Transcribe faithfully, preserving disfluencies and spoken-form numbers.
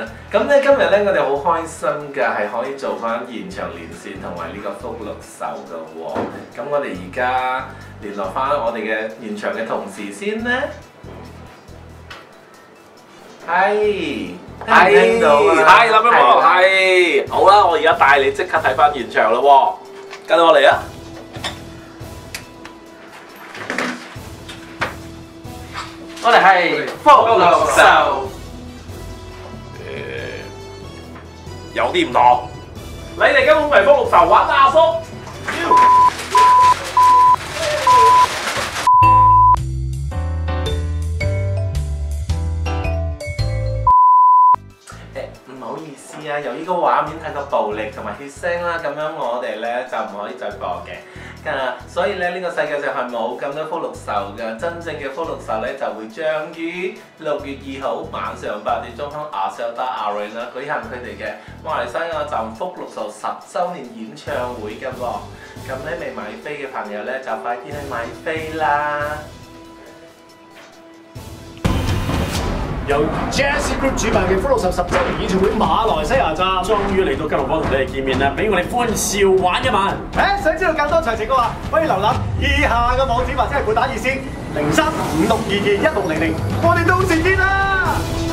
啦。咁咧今日咧我哋好開心㗎，係可以做翻現場連線同埋呢個福祿壽㗎喎。咁我哋而家聯絡翻我哋嘅現場嘅同事先咧。係， 係， 聽到啊？ 係，林一模，係。好啦，我而家帶你即刻睇翻現場啦喎，跟我嚟啊！ 我哋係福祿壽。 有啲唔同，你哋根本唔係福祿壽，玩阿叔。 唔好意思啊，由於個畫面太過暴力同埋血腥啦，咁樣我哋咧就唔可以再播嘅。啊，所以咧呢、這個世界上係冇咁多福祿壽嘅，真正嘅福祿壽咧就會將於六月二號晚上八點鐘喺亞舍達 Arena 舉行佢哋嘅馬來西亞站福祿壽十週年演唱會嘅喎。咁咧未買飛嘅朋友咧就快啲去買飛啦！ 由 Jazz Group 主辦嘅福祿壽十週年演唱會馬來西亞站，終於嚟到吉隆坡同你哋見面啦，俾我哋歡笑玩一晚。誒，想知道更多詳情嘅話，可以瀏覽以下嘅網址或者係撥打熱線零三五六二二一六零零，我哋到時見啦！